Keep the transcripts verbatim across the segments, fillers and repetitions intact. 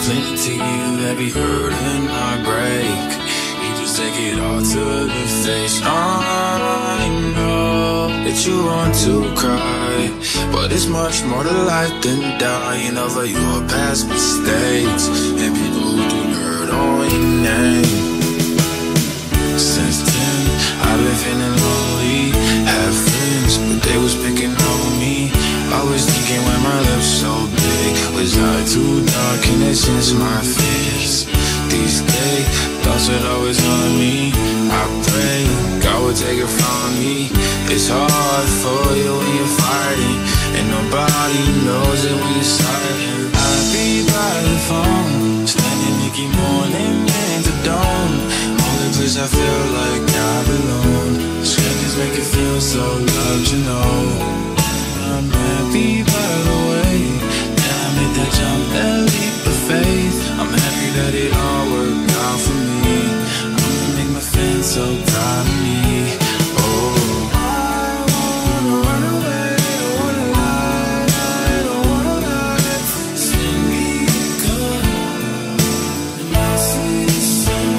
plenty of every hurt and heartbreak. You just take it all to the face. I know that you want to cry, but it's much more to life than dying over your past mistakes and people who do hurt on your name. Since then, I've been feeling lonely. Had friends, but they was picking on me. I was thinking when my lips so big, was I too dark and it since my fears? These days, thoughts would always haunt me. I pray God would take it from me. It's hard for you when you're fighting, and nobody knows it when you're silent. I'd be by the phone, standing Nicky morning into dawn. Only place I feel like I belong. Screams make it feel so loved, you know. I'm happy by the way that I made that jump, that leap of faith. I'm happy that it all worked out for me. I'm gonna make my fans so proud of me. Oh, I wanna run away, I wanna lie, I don't wanna lie. Send me good, and I'll see the sun.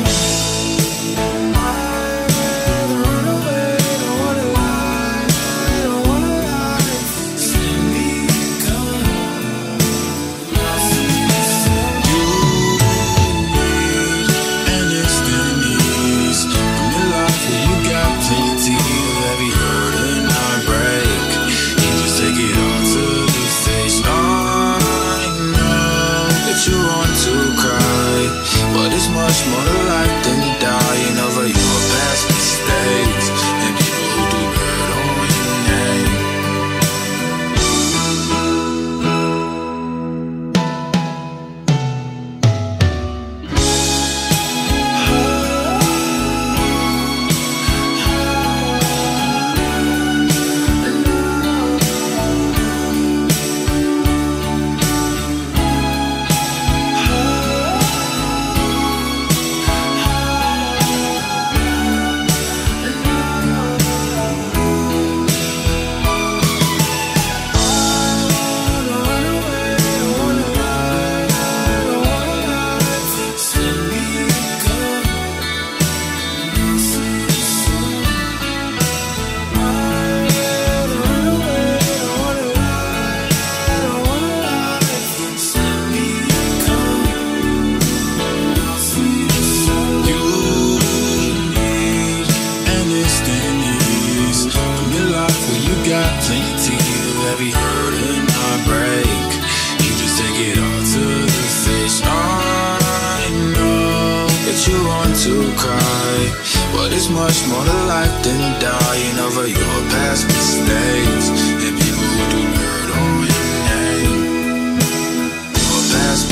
I'd rather run away, I wanna lie, I don't wanna lie. Send me good, and I'll see the sun. You need an instant ease from your life where you got plenty of every hurt and heartbreak. You just take it all to the face. I know that you want to cry, but it's much more to life than dying over your past mistakes and people who do hurt on your name. Plenty of every hurt and heartbreak. You just take it all to the face. I know that you want to cry, but it's much more to life than dying over your past mistakes and people who do hurt on your name. Your past